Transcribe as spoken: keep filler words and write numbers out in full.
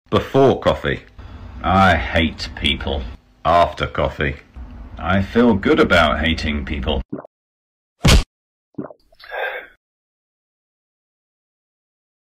Before coffee. I hate people. After coffee. I feel good about hating people.